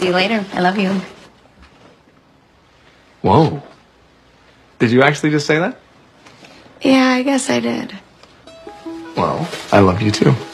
See you later. I love you. Whoa. Did you actually just say that? Yeah, I guess I did. Well, I love you too.